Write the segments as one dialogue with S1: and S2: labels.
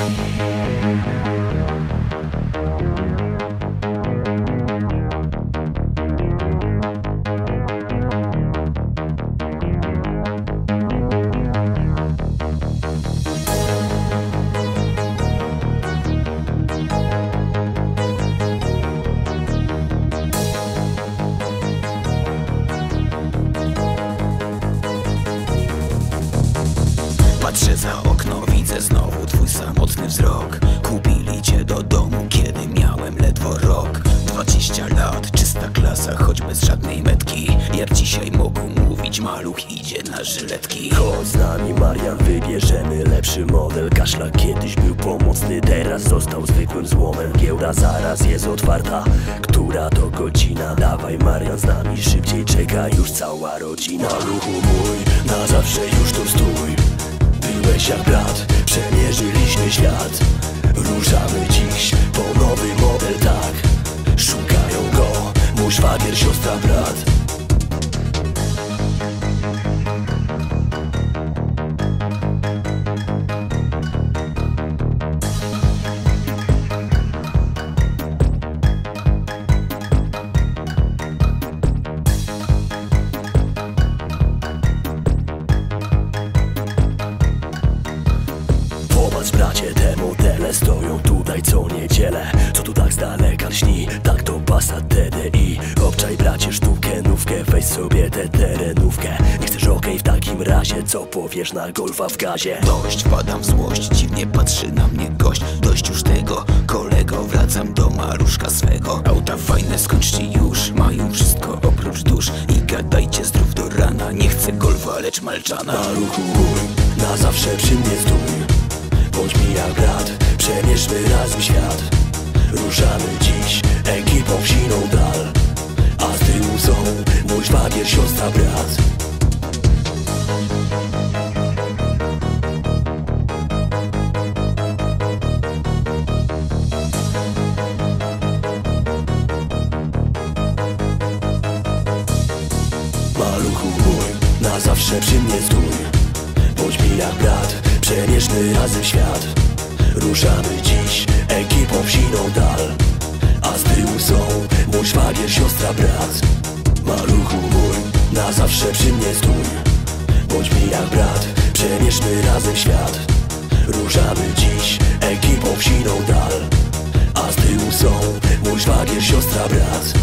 S1: Patrzę za okno, widzę znowu twój samotny wzrok. Kupili cię do domu, kiedy miałem ledwo rok. 20 lat, czysta klasa, choć bez żadnej metki. Jak dzisiaj mogą mówić, maluch idzie na żyletki.
S2: Chodź z nami Marian, wybierzemy lepszy model. Kaszlak kiedyś był pomocny, teraz został zwykłym złomem. Giełda zaraz jest otwarta, która to godzina? Dawaj Marian z nami, szybciej czeka już cała rodzina. Maluchu mój, na zawsze już tu stój. Byłeś jak brat, przemierzyliśmy świat. Ruszamy dziś po nowy model, tak. Szukają go mój szwagier, siostra, brat. Popatrz bracie, te modele stoją tutaj co niedzielę. Co tu tak z daleka lśni, tak to Passat TDI. Obczaj bracie sztukę, nówkę, weź sobie tę terenówkę. Nie chcesz okej, w takim razie co powiesz na Golfa w gazie?
S1: Dość, wpadam w złość, dziwnie patrzy na mnie gość. Dość już tego, kolego, wracam do maruszka swego. Auta fajne, skończcie już, mają wszystko oprócz dusz. I gadajcie zdrów do rana, nie chcę Golfa, lecz Malczana.
S2: Maluchu mój, na zawsze przy mnie stój. Bądź mi jak brat, przemierzmy razem świat. Ruszamy dziś ekipą w siną dal. A z tyłu są mój szwagier, siostra, brat. Maluchu mój, na zawsze przy mnie stój. Bądź mi jak brat, przemierzmy razem świat. Ruszamy dziś ekipą w siną dal. A z tyłu są mój szwagier, siostra, brat. Maluchu mój, na zawsze przy mnie stój. Bądź mi jak brat, przemierzmy razem świat. Ruszamy dziś ekipą w siną dal. A z tyłu są mój szwagier, siostra, brat.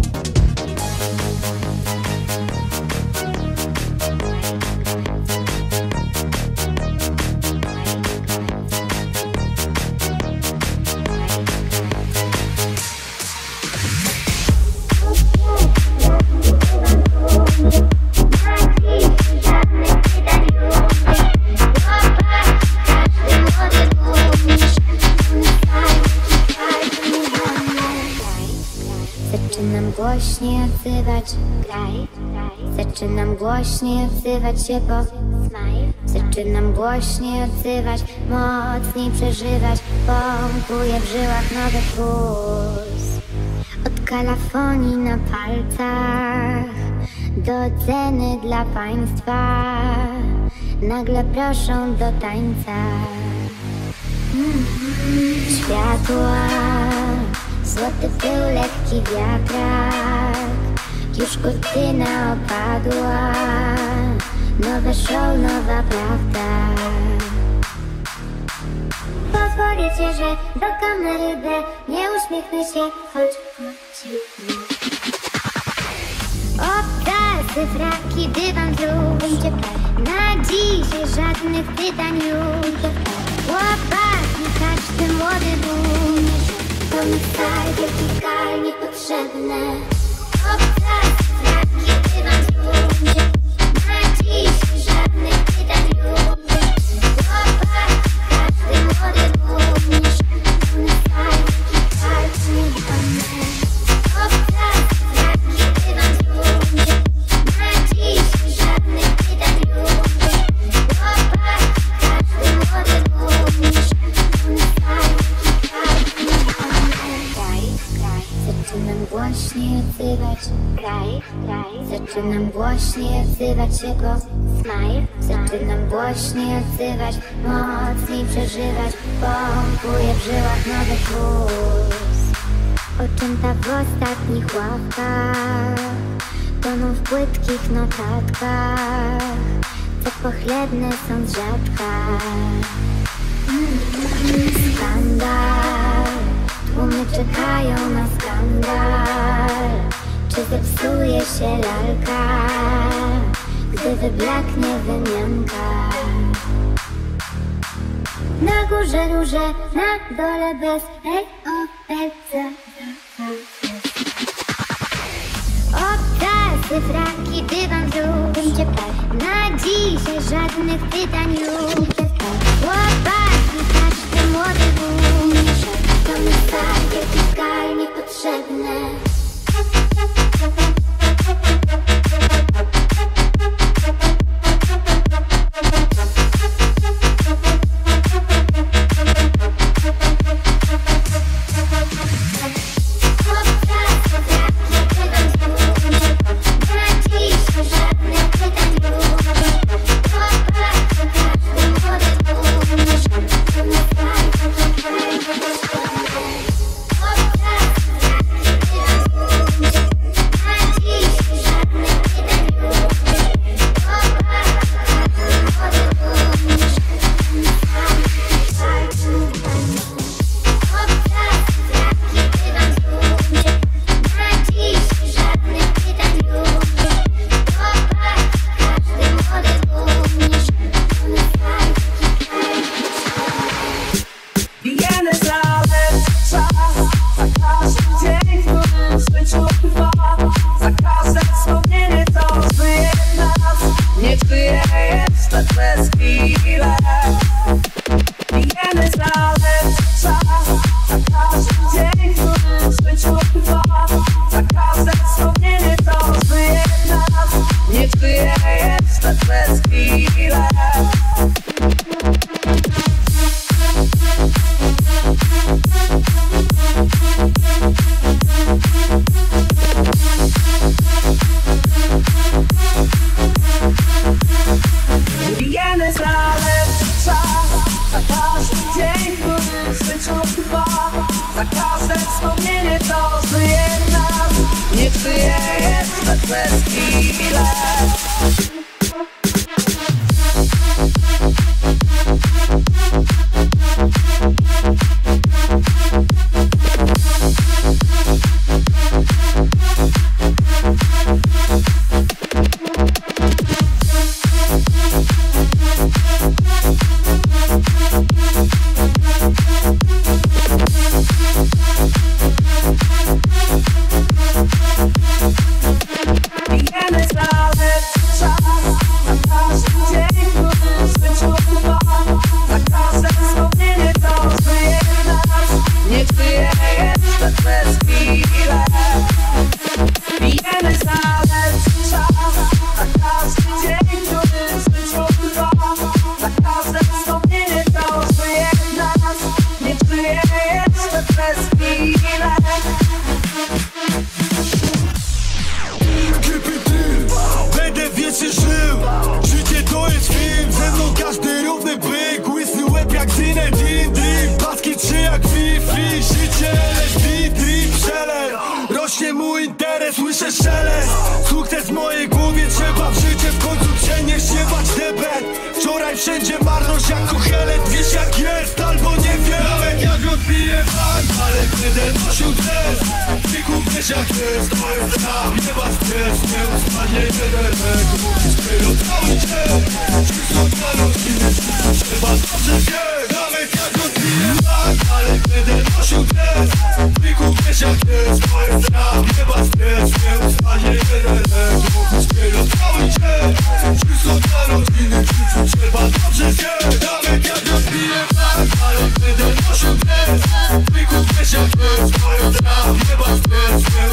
S3: Zaczynam głośniej odzywać kraj. Zaczynam głośniej odzywać się po smile. Zaczynam głośniej odzywać, mocniej przeżywać. Pompuję w żyłach nowy puls. Od kalafonii na palcach do ceny dla państwa. Nagle proszą do tańca. Światła, złoty pył, lekki wiatrak. Już kurtyna opadła. Nowe show, nowa prawda. Pozwolicie, że do kamery B nie uśmiechnę się, choć obcasy, fraki, dywan, żółć. Na dziś żadnych pytań już. Chłopaki, każdy młody bum. Pełny stal, wielki kal, niepotrzebne. Obcasy, fraki, dywan, żółć. Na dziś żadnych pytań już. Chłopaki, każdy młody bum. Pełny stal, wielki kal, niepotrzebne. Obcasy, fraki, dywan, żółć. Na dziś żadnych pytań już. Chłopaki, każdy młody bum. Pełny stal, wielki kal, niepotrzebne. Zaczynam głośniej wzywać kraj. Zaczynam głośniej odzywać jego smile. Zaczynam głośniej odzywać, mocniej przeżywać. Pompuję w żyłach nowy puls. Oczęta w ostatnich ławkach toną w płytkich notatkach, co pochlebne są z rzadka. Skandal, tłumy czekają na skandal. Czy zepsuje się lalka, gdy wyblaknie wymianka? Na górze róże, na dole bez EOLC. Obcasy, fraki, dywan, żółw. Na dzisiaj żadnych pytań już. Chłopaki, każdy młody wóz. To mi stare, fiskalnie potrzebne.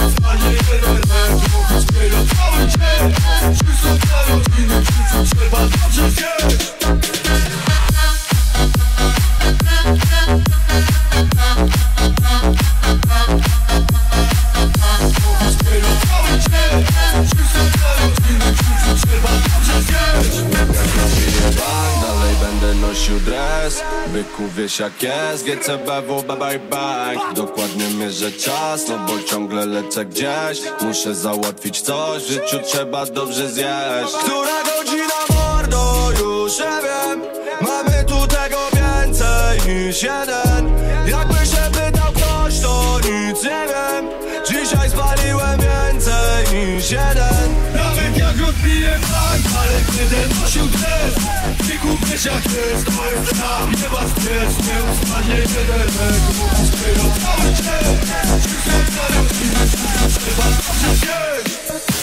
S2: Trzeba
S4: wiesz jak jest, GCBW, bye bye. Dokładnie mierzę czas, no bo ciągle lecę gdzieś. Muszę załatwić coś, w życiu trzeba dobrze zjeść. Która godzina, mordo, już nie wiem. Mamy tu tego więcej niż jeden. Jakby się pytał ktoś, to nic nie wiem. Dzisiaj spaliłem więcej niż jeden. Nawet jak odbiję flag, ale gdy ten nosił dres, fiku wiesz jak jest, to jest tam. Nie was pies, nie uspadnie jeden. Skoro cały dzień, wszyscy stawią ci, trzeba dobrze zjeść.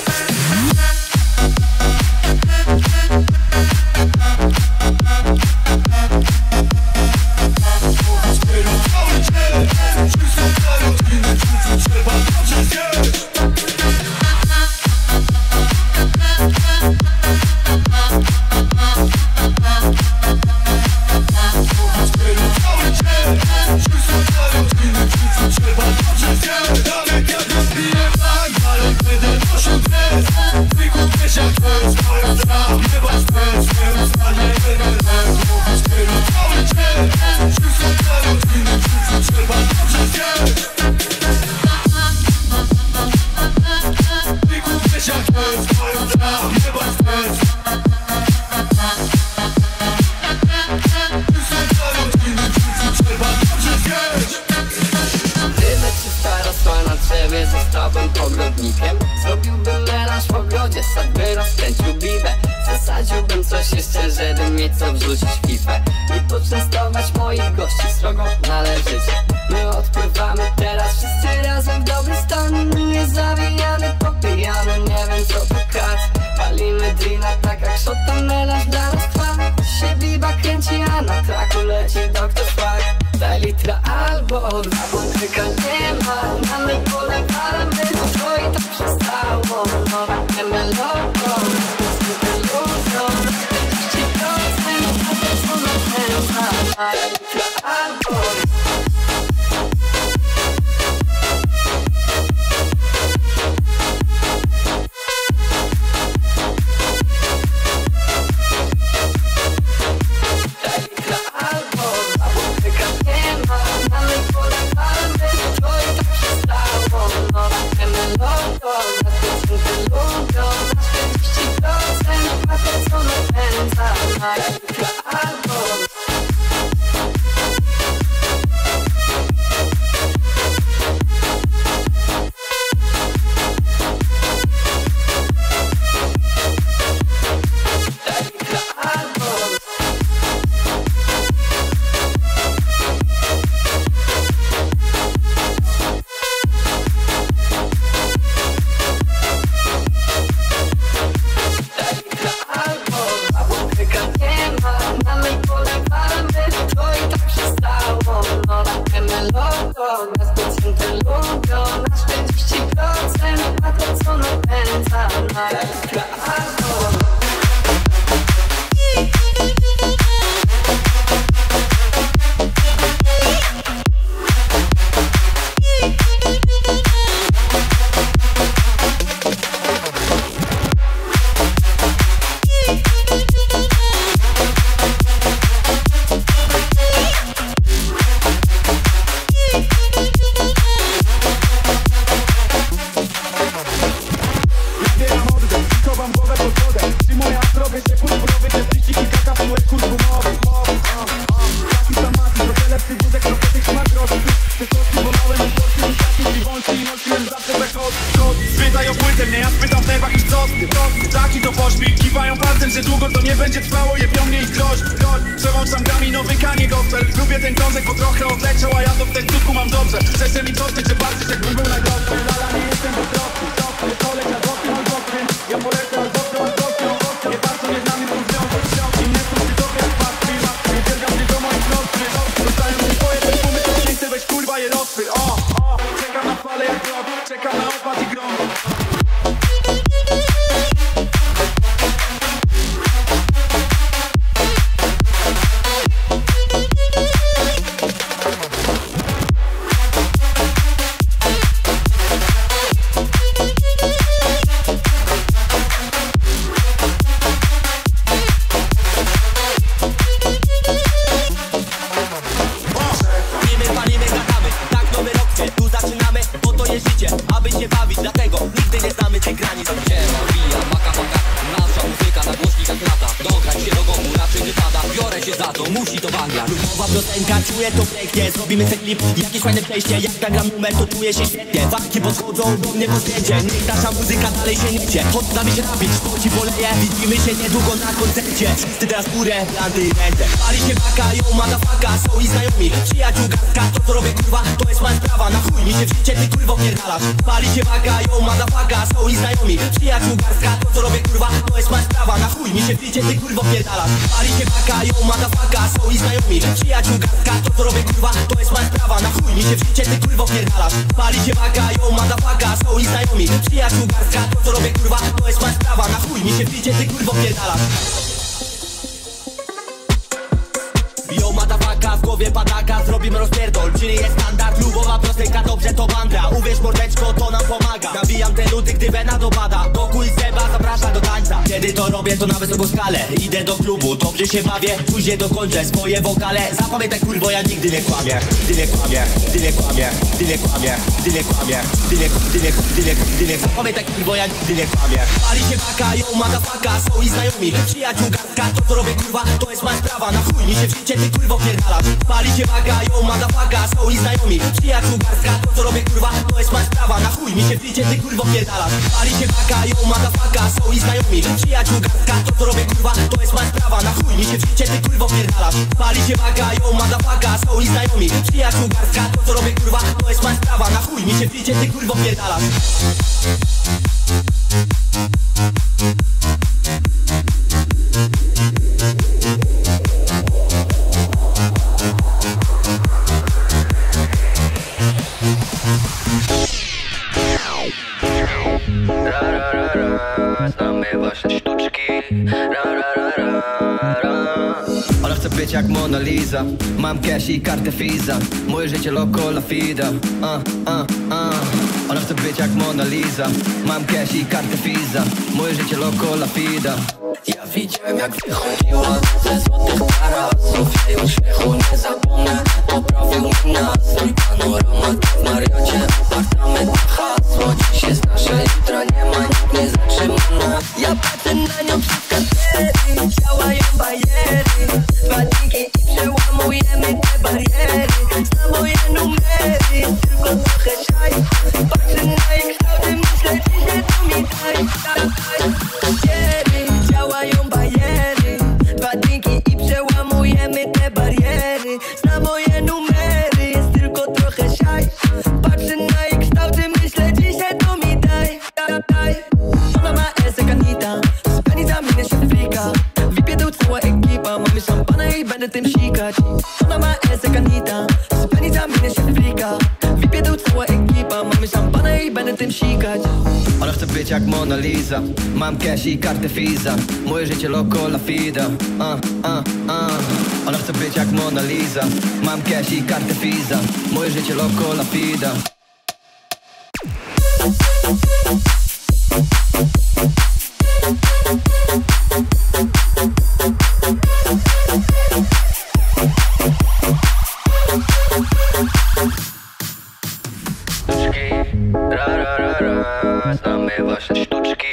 S5: Zrobiłbym melanż w ogrodzie, sadby rozkręcił bibę. Zasadziłbym coś jeszcze, żeby mieć co wrzucić w pipę i poczęstować moich gości srogo należycie. My odpływamy teraz wszyscy razem w dobry stan. Nie zawijany, popijany, nie wiem co to kac. Palimy drina tak jak szota, melanż dla nas trwa. Się biba kręci, a na traku leci Dr. Fuck. Daj litra albo dwa, bo tylko nie ma. Mamy polewamy, to i tak przestało. Nowa emeloko, zwykle ludzą. 40% na to co napędza. Daj litra albo
S6: Andra. Lubowa piosenka, czuję to pięknie. Zrobimy ten klip, jakieś fajne przejście. Jak nagram numer, to czuję się świetnie. Walki podchodzą do mnie po świecie. Niech nasza muzyka dalej się niecie. Poddamy się napić, to ci poleje. Widzimy się niedługo na koncercie. Wszyscy teraz górę, planty i ręce. Pali się baka, yo madafaka. Są i znajomi, przyjaciół gaska. To co robię kurwa, to jest moja sprawa. Na chuj mi się w życie, ty kurwo pierdalasz. Pali się baka, yo madafaka. Są i znajomi, przyjaciół gaska. To co robię kurwa, to jest moja sprawa. Na chuj mi się w życie, ty kurwo pierdalasz. Pali się baka, yo madafaka. Są i znajomi, przyjaciół gaska. To co robię kurwa, to jest moja sprawa. Na chuj mi się w życie, ty kurwo pierdalasz. Pali się baka, yo madafaka. Są i znajomi, przyjaciół gaska. To co robię kurwa, to jest moja sprawa. Na chuj mi się w życie, ty kurwo pierdalasz. Yo madafaka, w głowie padaka, zrobimy rozpierdol. Czyli jest standard, lubowa piosenka, dobrze to bandra. Uwierz mordeczko, to nam pomaga. Nabijam te nuty, gdy wena dopada. Boku i zęba zaprasza do tańca. Kiedy to robię, to na wysoką skalę. Idę do klubu, dobrze się bawię. Później dokończę swoje wokale. Zapamiętaj kurwo, ja nigdy nie kłamię. Ty nie kłamię, ty nie kłamię, ty nie kłamię, ty nie kłamię, ty nie zapamiętaj kurwo, ja nigdy nie kłamię. Pali się baka, yo madafaka, są i znajomi, przyjaciół gaska. To co robię kurwa, to jest moja sprawa. Na chuj mi się w życie, ty kurwo pierdalasz. Pali się baka, yo madafaka, są i znajomi, przyjaciół gaska. To co robię kurwa, to jest moja sprawa. Na chuj mi się w życie, ty kurwo pierdalasz. Pali się baka, yo madafaka, są i znajomi, przyjaciół gaska. To co robię kurwa, to jest moja sprawa. Na chuj mi się w życie, ty kurwo pierdalasz. Pali się baka, yo madafaka, są i znajomi, przyjaciół gaska. To co robię kurwa, to jest moja sprawa. Na chuj mi się w życie, ty kurwo pierdalasz.
S7: Znamy wasze sztuczki. Ona chce być jak Mona Lisa. Mam cash i kartę Visa. Moje życie loco la fida. Ona chce być jak Mona Lisa. Mam cash i kartę Visa. Moje życie loco la fida.
S5: Ja widziałem jak wychodziła ze złotych tarasów. Jej uśmiechu nie zapomnę. Poprawił mi nastrój. Panoramat w Mariocie. Apartament na hasło. Dziś jest nasze, jutra nie ma. Nikt nie zatrzyma nas. Ja patrzę na nią przez kartery. Działają bajery. Dwa drinki i przełamujemy te bariery. Zna moje numery. Tylko trochę szaj. Patrzę na jej kształty. Myślę, że to mi daj. Działają bajery. Dwa drinki i przełamujemy te bariery. Zna moje numery. Jest tylko trochę szaj. Patrzę na jej kształty. Myślę, dzisiaj to mi daj. Ona ma esek Anita. Z penizami się flika. Wypiedą cała ekipa. Mamy szampana i będę tym sikać. Ona ma esek Anita. Z penizami się flika. Wypiedą cała ekipa. Mamy szampana i będę tym sikać.
S7: Ona chce być jak Mona Lisa. Mam cash i kartę Visa. Moje życie loco la fida. Ona chce być jak Mona Lisa. Mam cash i kartę Visa. Moje życie loco la fida. Znamy wasze sztuczki.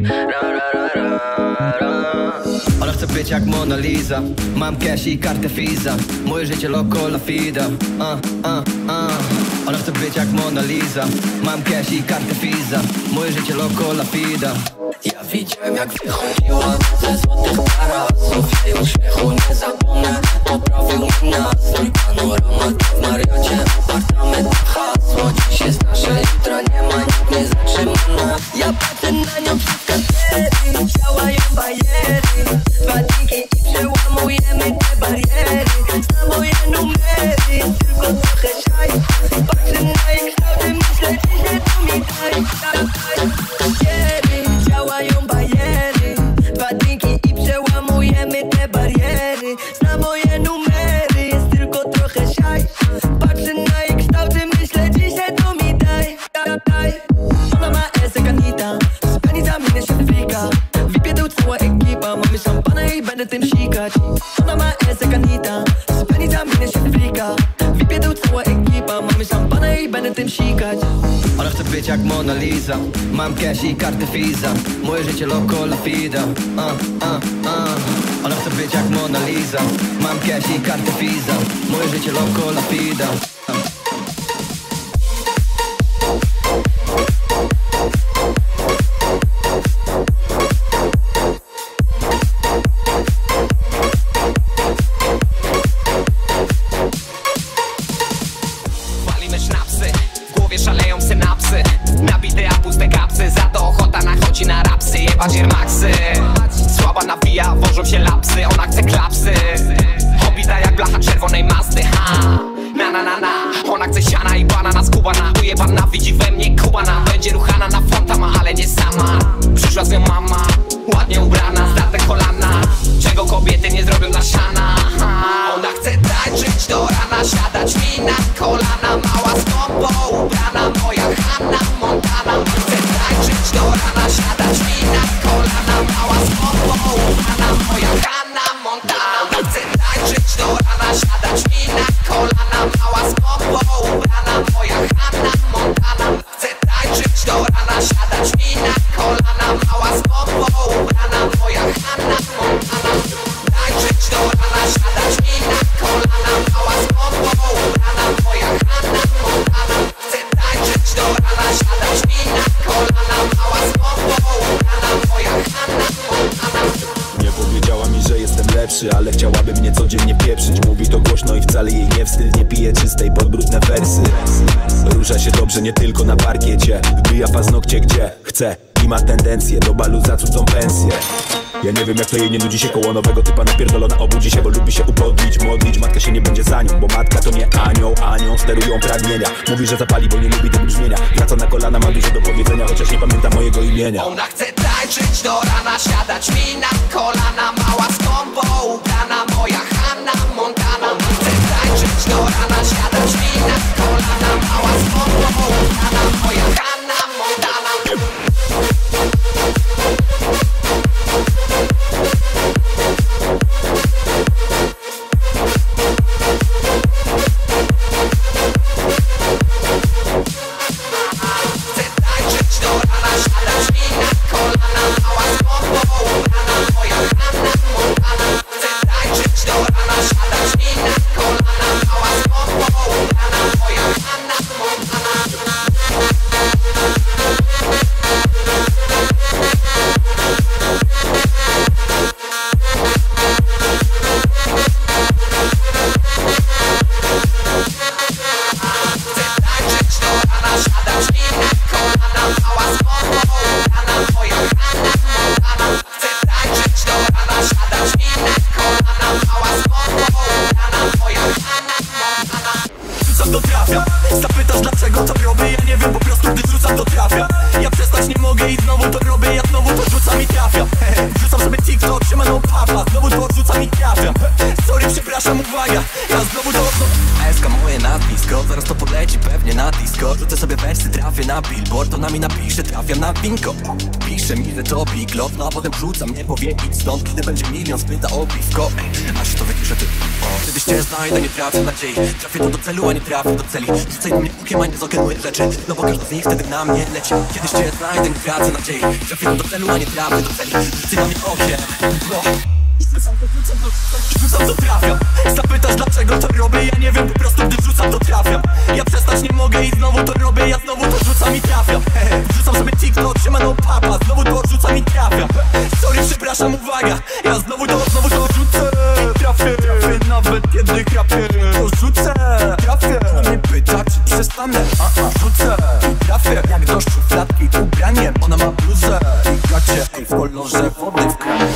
S7: Ona chce być jak Mona Lisa. Mam cash i kartę Visa. Moje życie loco la fida. Ona chce być jak Mona Lisa. Mam cash i kartę Visa. Moje życie loco la fida.
S5: Ja widziałem jak wychodziła ze złotych tarasów. Jej uśmiechu nie zapomnę. Poprawił mi nastrój. Panoramat w Mariocie. Apartament na hasło. Dziś jest nasze, jutra nie ma. Nikt nie zatrzyma nas. Ja patrzę na nią przez kartery. Działają bajery. Dwa drinki i przełamujemy te bariery. Zna moje numery. Tylko trochę szaj. Patrzę na jej kształty. Myślę, że to mi daj. Działają bajery. Dwa drinki i przełamujemy te bariery. Zna moje numery. Jest tylko trochę szaj. Patrzę na jej kształty. Myślę, dzisiaj to mi daj.
S7: będę tym sikać. Ona chce być jak Mona Lisa. Mam cash i kartę Visa. Moje życie loco la fida. Ona chce być jak Mona Lisa. Mam cash i kartę Visa. Moje życie loco la fida.
S8: Walimy sznapsy, w głowie szaleją synapsy. Nabite a puste kapsy, za to ochota nachodzi na rapsy. Jebać Airmaxy, słaba nawija, wożą się lapsy. Ona chce klapsy, hobita jak blacha czerwonej Mazdy. Na ona chce siana i banana z Kubana. Ujebana widzi we mnie Kubana. Będzie ruchana na fontama, ale nie sama. Przyszła z nią mama, ładnie ubrana, zdarte kolana. Czego kobiety nie zrobią dla siana. Ona chce tańczyć do rana, siadać mi na kolana. Mała skąpo ubrana, moja Hanna Montana. Chce tańczyć do rana, siadać mi na kolana. Mała skąpo ubrana, moja Hanna Montana. Chce tańczyć do rana, siadać mi na kolana. Mała skąpo ubrana, moja Hanna Montana. Chce tańczyć do rana, siadać mi na kolana. Mała skąpo ubrana, moja Hanna Montana. Tańczyć do rana, siadać mi na kolana. Mała skąpo ubrana, moja Hanna Montana. Chcę tańczyć do rana, siadać mi na kolana. Mała skąpo ubrana, moja Hanna Montana.
S2: Nie powiedziała mi, że jestem lepszy, ale chciałaby mnie codziennie pieprzyć. Mówi to głośno i wcale jej nie wstyd. Nie pije czystej pod brudne wersy. Rusza się dobrze nie tylko na parkiecie. Wbija paznokcie gdzie chce i ma tendencję do balu za cudzą pensję. Ja nie wiem jak to jej nie nudzi się koło nowego typa napierdolona. Obudzi się, bo lubi się upodlić, modlić. Matka się nie będzie za nią, bo matka to nie anioł. Anioł sterują pragnienia. Mówi, że zapali, bo nie lubi tego brzmienia. Wraca na kolana, ma dużo do powiedzenia, chociaż nie pamięta mojego imienia.
S8: Ona chce tańczyć do rana, siadać mi na kolana. Mała skąpo ubrana, moja Hanna Montana. Chce tańczyć do rana, siadać mi na kolana. Mała skąpo ubrana, moja Hanna Montana.
S2: Zapytasz dlaczego to robię, ja nie wiem, po prostu gdy rzucam to trafia. Ja przestać nie mogę i znowu to robię, ja znowu to rzucam i trafiam. Wrzucam sobie TikTok, siemano papa, znowu to rzucam i trafiam. Sorry, przepraszam, uwaga, ja znowu to
S1: Eska moje nazwisko, zaraz to poleci pewnie na disco. Rzucę sobie wersy, trafię na billboard, ona mi napisze, trafiam na winko. Pisze mi, że to big love, no a potem rzucam, nie powie idź stąd. Kiedy będzie milion, spyta o piwko. Aż to wypiszę ty. Kiedyś cię znajdę, nie trafię nadziei. Trafię to do celu, a nie trafię do celi. Rzucaj do mnie okiem, a nie z okien moje rzeczy. No bo każdy z nich wtedy na mnie leci. Kiedyś cię znajdę, nie tracę nadziei. Trafię to do celu, a nie trafię do celi. Rzucaj na mnie okiem, no. Rzucam to trafiam. Zapytasz dlaczego to robię, ja nie wiem, po prostu gdy rzucam to trafiam. Ja przestać nie mogę i znowu to robię, ja znowu to rzucam i trafiam. Wrzucam sobie TikTok, siemano papa, znowu to rzucam i trafiam. Sorry, przepraszam, uwaga, ja znowu to rzucę. Trafię, nawet kiedy krapię, to rzucę. Trafię, nie pyta czy przestanę, rzucę. I trafię, jak do szufladki ubraniem. Ona ma bluzę i gacie, w kolorze wody w kranie.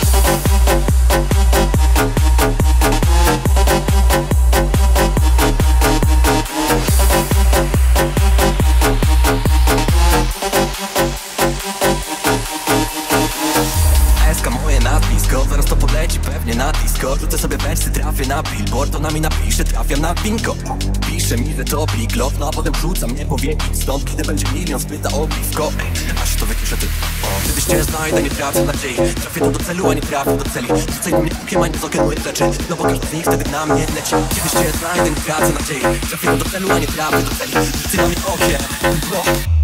S1: Zaraz to podleci pewnie na disco. Rzucę sobie wersy, trafię na billboard, ona mi napisze, trafiam na winko. Pisze
S2: pisze mi, że topik lot, no a potem rzuca mnie po wieki. Stąd kiedy będzie milion, spyta o blisko. Aż to wypiszę ty. Kiedyś cię znajdę, nie tracę nadziei. Trafię do celu, a nie trafię do celi. Rzucaj do mnie okiem, a nie z okien moje rzeczy. No bo każdy z nich wtedy na mnie leci. Kiedyś cię znajdę, nie tracę nadziei. Trafię do celu, a nie trafię do celi. Rzucaj na mnie okiem, no.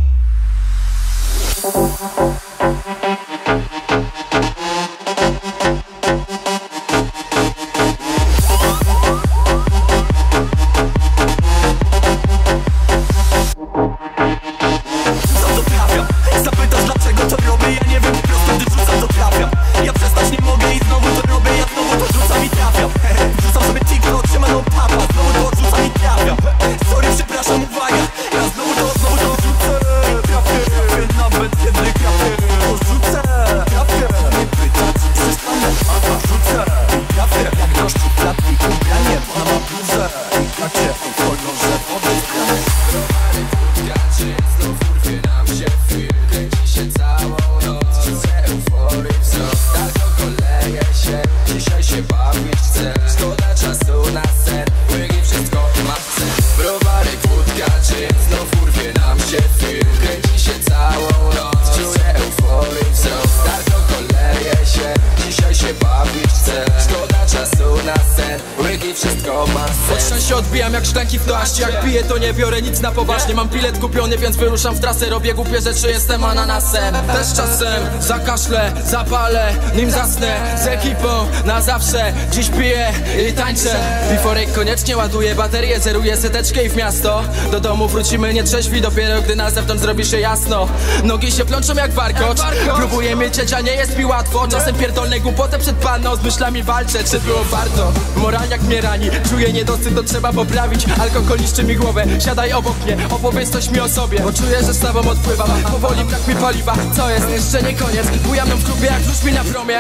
S9: Jak piję to nie biorę nic na poważnie. Mam bilet kupiony, więc wyruszam w trasę. Robię głupie rzeczy, jestem ananasem. Też czasem zakaszlę, zapalę, nim zasnę. Z ekipą na zawsze. Dziś piję i tańczę. Biforek koniecznie ładuje baterię, zeruję seteczkę i w miasto. Do domu wrócimy nietrzeźwi, dopiero gdy na zewnątrz zrobi się jasno. Nogi się plączą jak warkocz. Próbuję milczeć, a nie jest mi łatwo. Czasem pierdolę głupotę przed panną. Z myślami walczę, czy było warto. Moralniak mnie rani, czuję niedosyt, to trzeba poprawić. Alkohol niszczy mi głowę, siadaj obok mnie, opowiedz coś mi o sobie. Bo czuję, że z tobą odpływam, powoli brak mi paliwa. Co jest? Jeszcze nie koniec, bujam w klubie jak rzuć mi na promie.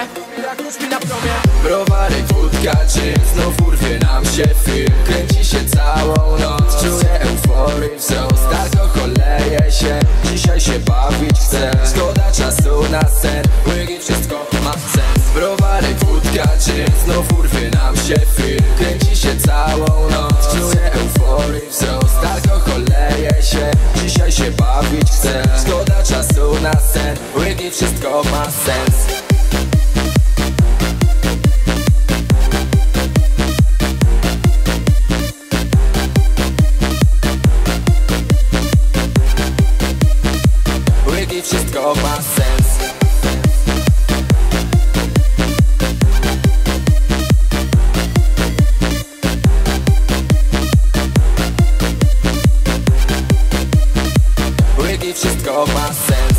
S10: Browarek, wódka, czy znów urwie nam się film. Kręci się całą noc, czuję euforię, wzrost. Alkohol leje się, dzisiaj się bawić chcę. Szkoda czasu na sen, łygi wszystko ma sens. Browarek, wódka, czy znów urwie nam się film. Kręci się całą noc, czuję euforię, wzrost. Alkohol leje się, dzisiaj się bawić chcę. Szkoda czasu na sen, łygi wszystko ma sens. Wszystko ma sens. Łygi, wszystko ma sens.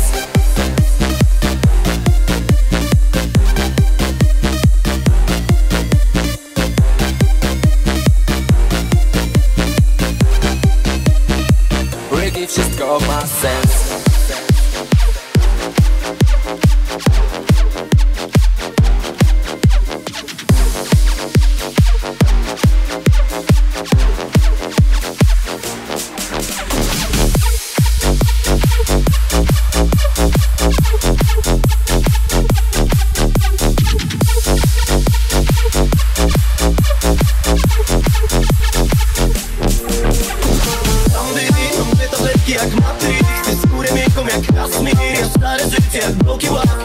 S10: Łygi, wszystko ma sens.
S2: Jak Matrix, ty skórę miękką jak Kashmir. Ja stare życie, bloki łap,